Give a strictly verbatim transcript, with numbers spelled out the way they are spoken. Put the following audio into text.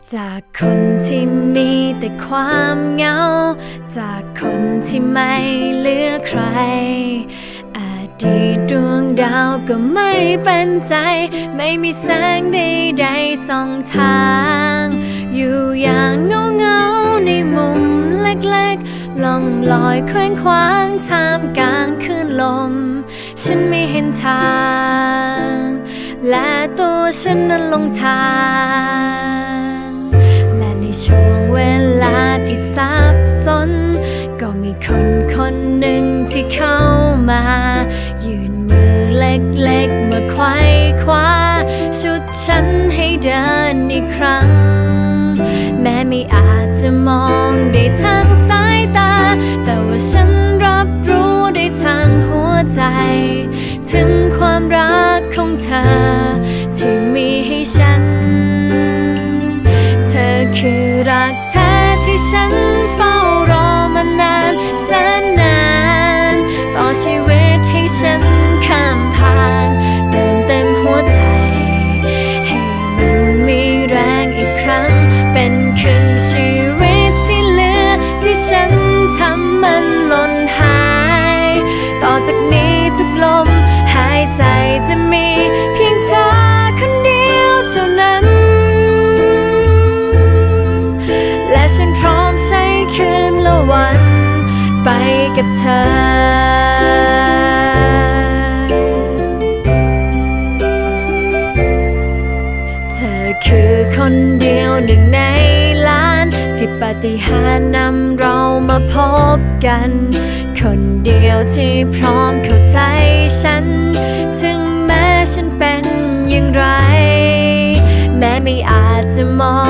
จากคนที่มีแต่ความเหงาจากคนที่ไม่เหลือใครอดีตดวงดาวก็ไม่เป็นใจไม่มีแสงใดๆส่องทางอยู่อย่างเงาเงาในมุมเล็กๆล่องลอยเคว้งคว้างท่ามกลางคลื่นลมฉันไม่เห็นทางและตัวฉันนั้นหลงทางและในช่วงเวลาที่สับสนก็มีคนคนหนึ่งที่เข้ามายืนมือเล็กๆมาไขว้คว้าชุดฉันให้เดินอีกครั้งแม้ไม่อาจจะมองได้ทางสายตาแต่ว่าฉันรับรู้ได้ทางหัวใจถึงความรักของเธอที่มีให้ฉันเธอคือรักแท้ที่ฉันเฝ้ารอมานานแสนนานต่อชีวิตให้ฉันข้ามผ่านเติมเต็มหัวใจให้มันมีแรงอีกครั้งเป็นครึ่งชีวิตที่เหลือที่ฉันทำมันหล่นหายต่อจากนี้ทุกลมหายใจจะมีเพียงเธอคนเดียวเท่านั้นและฉันพร้อมใช้คืนละวันไปกับเธอเธอคือคนเดียวหนึ่งในล้านที่ปาฏิหาริย์นำเรามาพบกันคนเดียวที่พร้อมเข้าใจฉันถึงแม้ฉันเป็นอย่างไรแม้ไม่อาจจะมอง